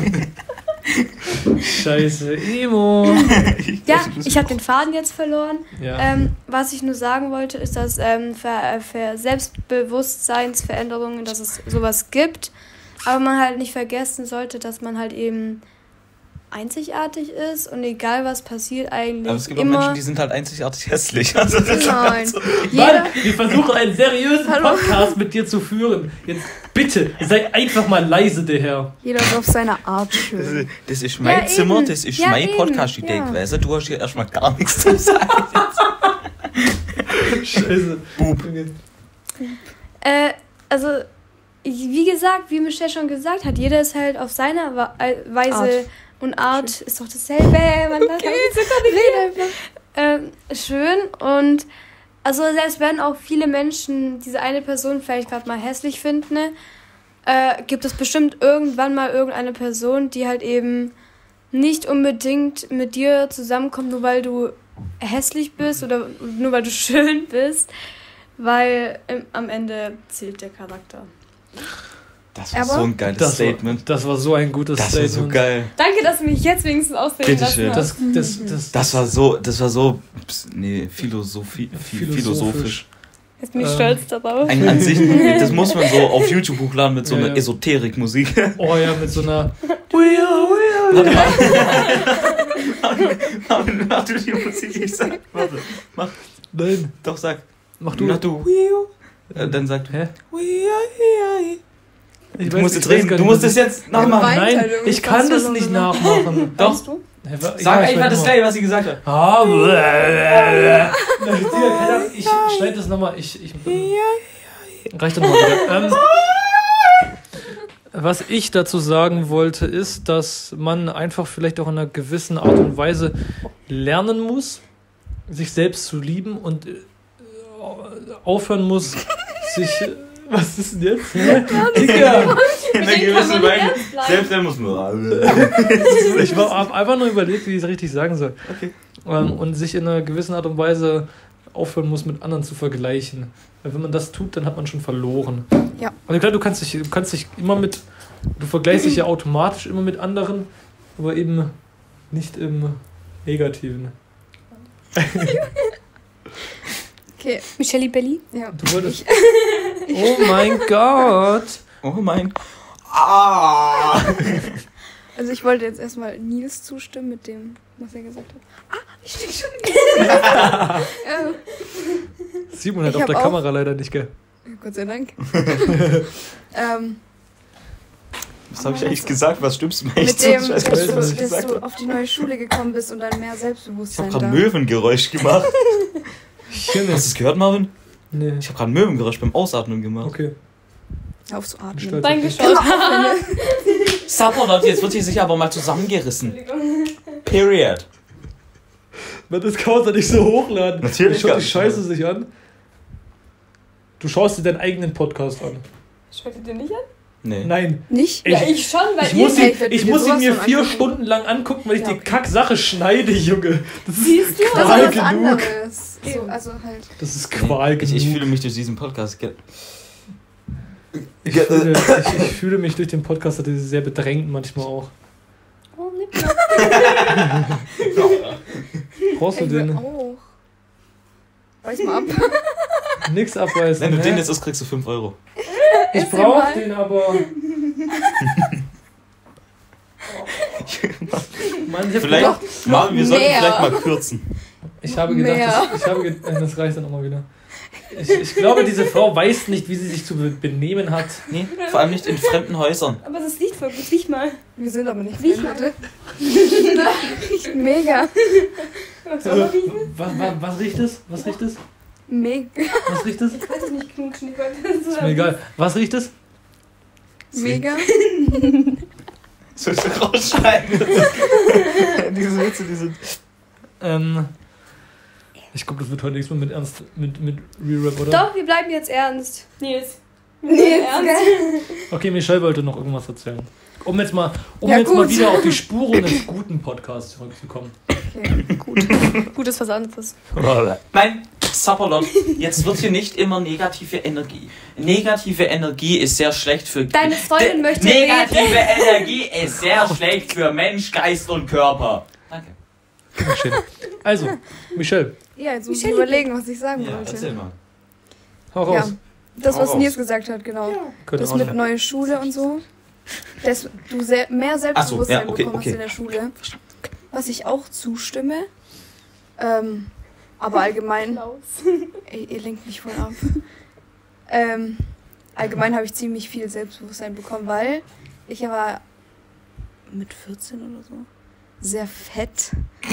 Scheiße, Emo. Ja, ich habe den Faden jetzt verloren. Ja. Was ich nur sagen wollte, ist, dass für Selbstbewusstseinsveränderungen, dass es sowas gibt, aber man halt nicht vergessen sollte, dass man halt eben einzigartig ist und egal was passiert eigentlich. Aber es gibt auch Menschen, die sind halt einzigartig hässlich. Also Nein. Mann, wir versuchen einen seriösen Podcast mit dir zu führen. Jetzt bitte, sei einfach mal leise, der Herr. Jeder ist auf seine Art schön. Das ist mein Zimmer, das ist mein Podcast-Idee. Weißt du, du hast hier erstmal gar nichts zu sagen. Scheiße. Bub. Also, wie gesagt, wie Michelle schon gesagt hat, jeder ist halt auf seine Weise und Art ist doch dasselbe. Man schön und also selbst wenn auch viele Menschen diese eine Person vielleicht gerade mal hässlich finden, gibt es bestimmt irgendwann mal irgendeine Person, die halt eben nicht unbedingt mit dir zusammenkommt, nur weil du hässlich bist oder nur weil du schön bist, weil am Ende zählt der Charakter. Das war so ein geiles Statement. Das war so ein gutes Statement. Das war so geil. Danke, dass du mich jetzt wenigstens ausreden lassen hast. Das war so philosophisch. Jetzt bin ich stolz darauf. An sich, das muss man so auf YouTube hochladen mit so einer Esoterik-Musik. Oh ja, mit so einer... Mach du die Musik, ich sag. Warte, mach. Nein. Doch, sag. Mach du. Mach du. Dann sagt, hä? Du musst jetzt reden. Du musst es jetzt nachmachen. Nein, ich kann das nicht nachmachen. Doch. Sag einfach das gleich, was sie gesagt hat. Ich schneide das nochmal. Reicht doch nochmal. Was ich dazu sagen wollte, ist, dass man einfach vielleicht auch in einer gewissen Art und Weise lernen muss, sich selbst zu lieben und aufhören muss, sich... Was ist denn jetzt? Digga! Selbst er muss nur. Ich habe einfach nur überlegt, wie ich es richtig sagen soll. Okay. Und sich in einer gewissen Art und Weise aufhören muss, mit anderen zu vergleichen. Weil wenn man das tut, dann hat man schon verloren. Ja. Also klar, du kannst dich immer du vergleichst dich ja automatisch immer mit anderen, aber eben nicht im Negativen. Okay. Michelle Belli? Ja. Du wolltest. Oh mein Gott! Oh mein. Also ich wollte jetzt erstmal Nils zustimmen mit dem, was er gesagt hat. Ich stehe schon. Sieht man halt auf der Kamera leider nicht, gell? Gott sei Dank. Was habe ich eigentlich gesagt? Was stimmst du mir mit echt dem, zu? Ich weiß dass du auf die neue Schule gekommen bist und dann mehr Selbstbewusstsein. Ich habe gerade Möwengeräusch gemacht. Hast du es gehört, Marvin? Nee. Ich habe gerade Möwengeräusch beim Ausatmen gemacht. Okay. Auf zu atmen. Danke schon. Support, jetzt wird hier sich aber mal zusammengerissen. Period. Das kann man doch nicht so hochladen. Natürlich schaut kann die ich Scheiße mal. sich an. Du schaust dir deinen eigenen Podcast an. Schaut ihr den nicht an? Nee. Nein. Nicht? Ja, ich schon, weil ich muss ihn mir 4 Stunden lang angucken, weil ich die Kacksache schneide, Junge. Das ist Siehst du? Qual Das ist was genug. anderes. So, also halt. Das ist Qual genug. Ich fühle mich durch diesen Podcast. Ich fühle mich durch den Podcast sehr bedrängt manchmal auch. Oh, nimm mal. Brauchst du den? Auch. Weiß mal ab. Nix abreißen. Wenn du hä? den jetzt isst, kriegst du 5 Euro. Ich brauch den aber. Mann, ich hab Vielleicht, gedacht, Marvin, wir sollten mehr. vielleicht mal kürzen. ich habe gedacht, das reicht dann auch mal wieder. Ich glaube, diese Frau weiß nicht, wie sie sich zu benehmen hat. Nee, vor allem nicht in fremden Häusern. Aber das riecht voll gut. Riech mal. Wir sind aber nicht Riech fremd, Riecht mega. Was riecht es? Was riecht es? Mega. Was rieht es? Ich weiß nicht knutschen. Ist mir egal. Was riecht es? Mega. Sollst du rausschneiden? Diese Witze, die sind... Ich glaube, das wird heute nichts mehr mit Re-Rap, oder? Doch, wir bleiben jetzt ernst. Nils. Okay, Michelle wollte noch irgendwas erzählen. Um jetzt mal gut. wieder auf die Spuren des guten Podcasts zurückzukommen. Okay, gut. Gutes was anderes. Nein, Sapperlot, jetzt wird hier nicht immer negative Energie. Negative Energie ist sehr schlecht für... Deine Freundin möchte Negative Energie ist sehr schlecht für Mensch, Geist und Körper. Danke. Schön. Also, Michelle, Ja, jetzt muss ich überlegen, was ich sagen Ja, wollte. erzähl mal. hau raus. Ja, das, Hau was raus. Nils gesagt hat, genau. Könnte Das auch mit nicht. neue Schule und so. Dass du mehr Selbstbewusstsein Ach so, ja, okay, bekommen hast okay. in der Schule. Was ich auch zustimme. Aber allgemein... Ey, ihr lenkt mich voll ab. Allgemein habe ich ziemlich viel Selbstbewusstsein bekommen, weil ich war mit 14 oder so sehr fett.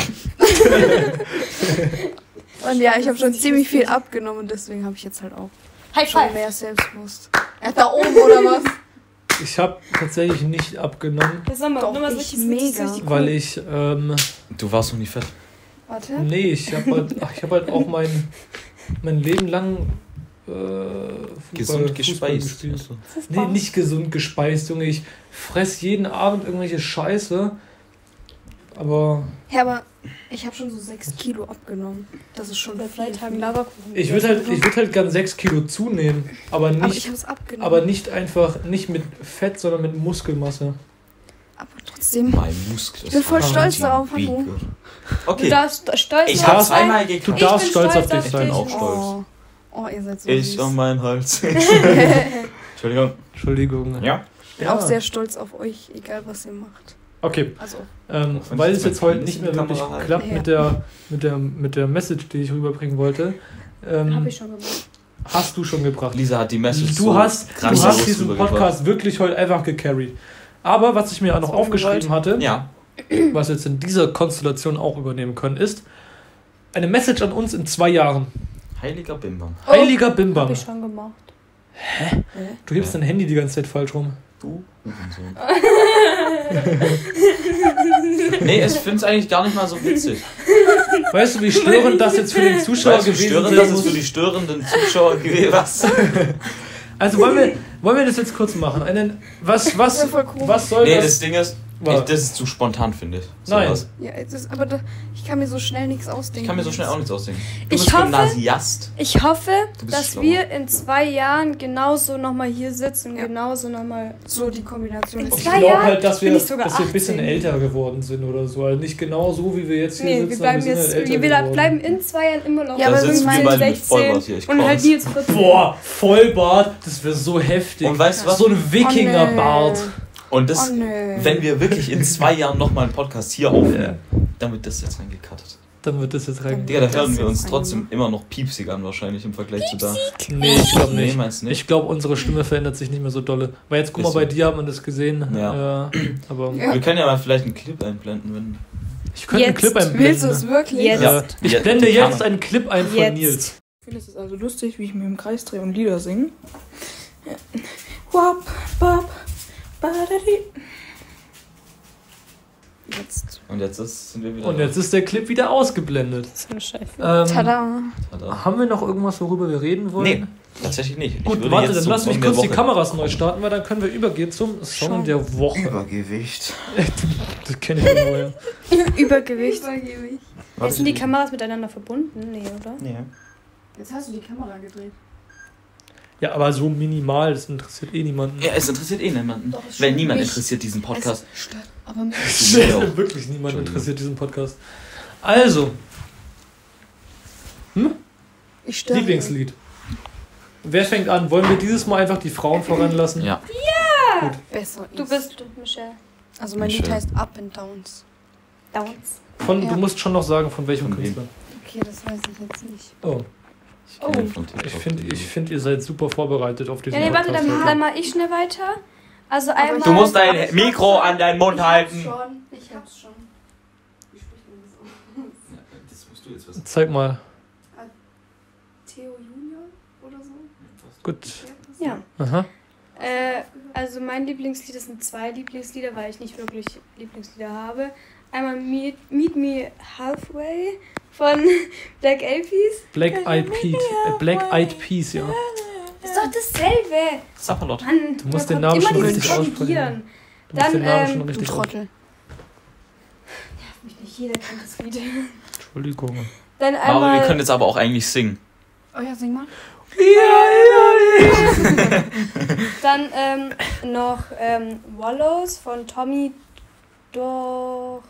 Und ja, ich habe schon ziemlich viel abgenommen, deswegen habe ich jetzt halt auch High schon five. mehr Selbstbewusst. Da oben oder was? Ich habe tatsächlich nicht abgenommen, Das nochmal, Doch, nochmal so ich richtig, mega. richtig weil ich, Du warst noch nie fett. Warte. nee, ich habe halt auch mein Leben lang Gesund Fußball gespeist. gespielt. Achso. Nee, nicht gesund gespeist, Junge. Ich fress jeden Abend irgendwelche Scheiße. Aber Ja, aber ich habe schon so 6 Kilo abgenommen. Das ist schon Bei 3 viel. Tagen Lavakuchen. ich würde halt gern 6 Kilo zunehmen. Aber Aber ich nicht, habe es abgenommen. aber nicht einfach, nicht mit Fett, sondern mit Muskelmasse. Aber trotzdem. Mein Muskel. Ich bin voll stolz darauf, Big. Hallo. Du Okay, darfst stolz ich auf habe darfst- sein. zweimal Du geklappt. darfst bin stolz auf stolz dich auf sein. dich. Auch stolz. Oh, ihr seid so Ich süß. um meinen Hals. Entschuldigung. Entschuldigung. Ja? Ich bin auch sehr stolz auf euch, egal was ihr macht. Okay, Also, weil es jetzt heute nicht mehr wirklich Kamera halten. klappt Ja. mit der Message, die ich rüberbringen wollte, Hab ich schon gemacht. hast du schon gebracht. Lisa hat die Message Du hast grandios diesen rübergebracht. Podcast wirklich heute einfach gecarried. Aber was ich mir auch noch So aufgeschrieben hatte, Ja. was wir jetzt in dieser Konstellation auch übernehmen können, ist eine Message an uns in 2 Jahren. Heiliger Bimbam. Heiliger Hab Bimbam. ich schon gemacht. Du hebst dein Handy die ganze Zeit falsch rum. Du? Nee, ich finde es eigentlich gar nicht mal so witzig. Weißt du, wie störend das jetzt für den Zuschauer Weißt du, gewesen störend, sein das ist muss? für die störenden Zuschauer gewesen. Was? Also wollen wir das jetzt kurz machen? Was ja voll komisch. was soll Nee, das? das Ding ist, Was? das ist zu spontan, finde ich. Nein. Sowas. ja, aber ich kann mir so schnell nichts ausdenken. Ich kann mir so schnell auch nichts ausdenken. Du Ich bist hoffe- Gymnasiast. Ich hoffe, Du bist dass schlauer. wir in 2 Jahren genauso nochmal hier sitzen und Ja. genauso nochmal. So die Kombination. In ist- Ich 2 glaube Jahren halt, dass bin wir ich sogar ein bisschen 18. älter geworden sind oder so. Also nicht genau so, wie wir jetzt hier Nee, sitzen. wir bleiben aber sind jetzt. halt älter Wir geworden. bleiben in 2 Jahren immer noch. Ja, Da aber sitzen wir irgendwann beide mit Vollbart hier. Ich und halt komm's. Nils 14. Boah, Vollbart, das wäre so heftig. Und weißt du was? So ein Wikingerbart. Und das, wenn wir wirklich in 2 Jahren nochmal einen Podcast hier aufnehmen, dann wird das jetzt reingecuttet. Dann wird das jetzt rein. Digga, da hören wir uns trotzdem immer noch piepsig an wahrscheinlich im Vergleich zu da. Nee, ich glaube nicht. Meinst du nicht? Ich glaube, unsere Stimme verändert sich nicht mehr so dolle. Weil jetzt, guck mal, bei dir hat man das gesehen. Ja. Aber wir können ja mal vielleicht einen Clip einblenden, wenn... Ich könnte einen Clip einblenden. Willst du es wirklich? Jetzt. Ja. Ich blende jetzt einen Clip ein von Nils. Ich finde es also lustig, wie ich mir im Kreis drehe und Lieder singe. Wap, bap, badadi. Jetzt. Und jetzt sind wir wieder. Und jetzt ist der Clip wieder ausgeblendet. Das ist eine Scheiße. Tada. Haben wir noch irgendwas, worüber wir reden wollen? Nee, tatsächlich nicht. Gut, warte, dann lass mich kurz die Kameras neu starten, weil dann können wir übergehen zum Song der Woche. Übergewicht. Das kenne ich irgendwo, ja. Übergewicht. Sind die Kameras miteinander verbunden? Nee, oder? Nee. Jetzt hast du die Kamera gedreht. Ja, aber so minimal, das interessiert eh niemanden. Ja, es interessiert eh niemanden. Weil niemand interessiert diesen Podcast. Es stört aber mich. Wirklich niemand interessiert diesen Podcast. Also. Ich störe. Lieblingslied. Wer fängt an? Wollen wir dieses Mal einfach die Frauen voranlassen? Ja. Ja! Gut. Besser. Du bist Michelle. Also mein Lied heißt Up and Downs. Downs. Du musst schon noch sagen, von welchem Von wem? Künstler. Okay, das weiß ich jetzt nicht. Oh. Ich finde, ihr seid super vorbereitet auf diesen Ja, nee, warte, Podcast. dann mach ich schnell weiter. Also einmal... Du musst dein Mikro an deinen Mund halten. Ich hab's schon. Wie spricht man das aus? Das musst du jetzt wissen. Zeig mal. Theo Junior oder so? Gut. Ja. Aha. Also mein Lieblingslied, das sind 2 Lieblingslieder, weil ich nicht wirklich Lieblingslieder habe. Einmal Meet Me Halfway von Black Eyed Peas. Black Eyed Peas, ja. Ist doch dasselbe. Sapperlot. Mann, Du musst den Namen schon richtig aussprechen. Du musst den Namen schon richtig Trottel. Nervt mich nicht, jeder kennt das Lied. Entschuldigung. Dann Aber wir einmal... können jetzt aber auch eigentlich singen. Oh ja, sing mal. Dann noch Wallows von Tommy Doherty.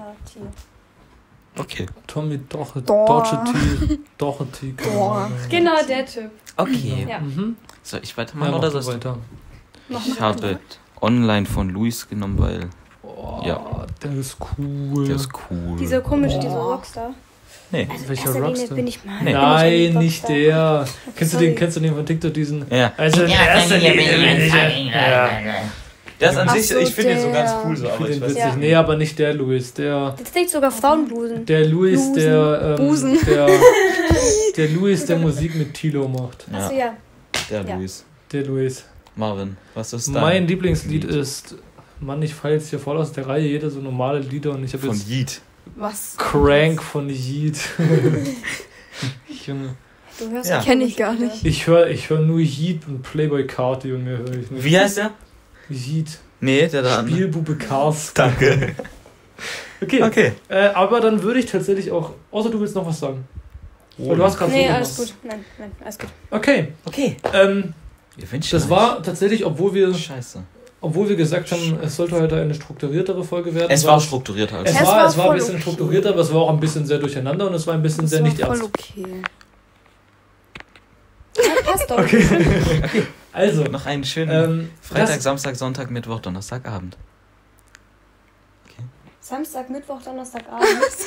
Okay. Tommy Doherty. Genau, der Typ. Okay. Ja. Mhm. Soll ich weitermachen oder sollst du? weiter? Ich habe Online von Luis genommen, weil Oh, Ja. Der ist cool. der ist cool. Dieser komische, dieser Rockstar. Nee. Also Welcher erster Linie Rockstar? bin ich mal. Nee. Nein, nicht der. Kennst Sorry. du den von TikTok, diesen? Ja. Also, in erster Linie bin ich ja. Der ist an Ach sich, so, ich finde ihn so ganz der. cool so, Ich aber finde ich den weiß witzig. Ja. Nee, aber nicht der Louis. Der Jetzt denkt sogar Frauenblusen. Louis, der Busen. der Louis, der Musik mit Tilo macht. Achso, Ja, ja. der Ja. Luis. Der Louis. Marvin, was ist dein Mein Lieblingslied Lied? ist, Mann, ich falle jetzt hier voll aus der Reihe, jeder so normale Lieder und ich habe Von jetzt Yeet. Was? Crank von Yeet. Junge. Du hörst Ja. Kenn ich gar nicht. Ich hör nur Yeet und Playboy Carti und mehr höre ich nicht. Wie heißt der? Yeet. Nee, der da. Spielbube Cars. Danke. Okay. Okay. Aber dann würde ich tatsächlich auch, außer du willst noch was sagen. Weil du hast gerade Nee, so alles was. gut. Nein, alles gut. Okay. Okay. Wir wünschen Das euch- war tatsächlich, obwohl wir Scheiße. gesagt haben, es sollte heute eine strukturiertere Folge werden. Es war strukturierter als Es Es war war ein voll bisschen okay. strukturierter, aber es war auch ein bisschen sehr durcheinander und es war ein bisschen Das sehr war nicht voll ernst. okay. Ja, passt doch. Okay. Also, noch einen schönen Freitag, das- Samstag, Sonntag, Mittwoch, Donnerstagabend. Samstag, Mittwoch, Donnerstagabend.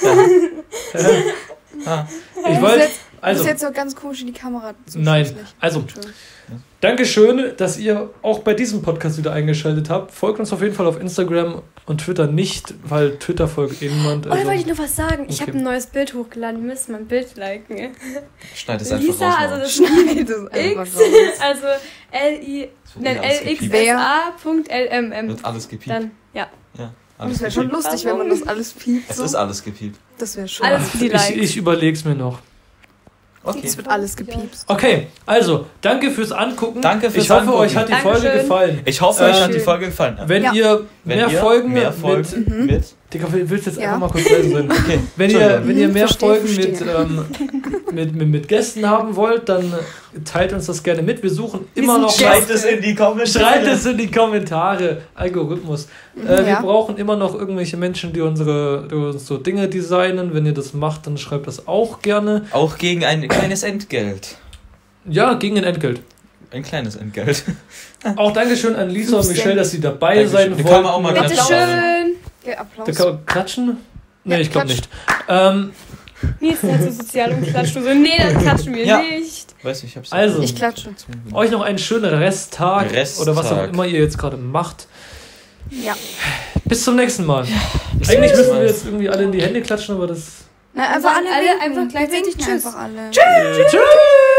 ich wollte, Du bist also, jetzt so ganz komisch in die Kamera. So nein, schrecklich. also, Entschuldigung. Dankeschön, dass ihr auch bei diesem Podcast wieder eingeschaltet habt. Folgt uns auf jeden Fall auf Instagram und Twitter nicht, weil Twitter folgt eh niemand. Oh, da Also, wollte ich noch was sagen. Ich Okay. habe ein neues Bild hochgeladen. Ihr müsst mein Bild liken. Schneid es einfach Lisa, raus. also Mann. das Schneid es einfach X, raus. also L-I, Es wird nein, eh alles gepiept. LXSA.LMM. Wird alles gepiept. Dann, ja. Ja, Und alles es wäre schon gepiept. lustig, wenn man das alles piept. Es So. ist alles gepiept. Das wäre schon. Alles für die Likes. ich überleg's mir noch. Okay. Es wird alles gepiepst. Okay, also, danke fürs Angucken. Danke fürs Ich hoffe, Angucken. euch hat die Folge Dankeschön. gefallen. Ich hoffe, euch hat die Schön. Folge gefallen. Wenn Ja. ihr mehr Folgen mehr Folgen mit Digga, willst jetzt Ja. einfach mal kurz leise sein? Okay. Wenn ihr mehr Verstehe. Folgen mit Gästen haben wollt, dann teilt uns das gerne mit. Wir suchen immer sind noch Schreibt es in die Kommentare. Schreibt es in die Kommentare. Algorithmus. Wir Ja. brauchen immer noch irgendwelche Menschen, die uns so Dinge designen. Wenn ihr das macht, dann schreibt das auch gerne. Auch gegen ein kleines Entgelt. Ja, gegen ein Entgelt. ein kleines Entgelt. Auch Dankeschön an Lisa und Michelle, dass sie dabei sein wollten. Da kann man auch mal klatschen. Bitteschön. Ja, Applaus. Da kann man klatschen? Nee, ich glaube nicht. Nils hat so sozial und klatscht. Du so, nee, dann klatschen wir nicht. Weiß nicht, ich hab's also, ich klatsche. Euch noch einen schönen Resttag. Oder was auch immer ihr jetzt gerade macht. Ja. Bis zum nächsten Mal. Ja, eigentlich müssen wir jetzt irgendwie alle in die Hände klatschen, aber das... Na, einfach alle einfach gleichzeitig Tschüss. Einfach alle. Tschüss.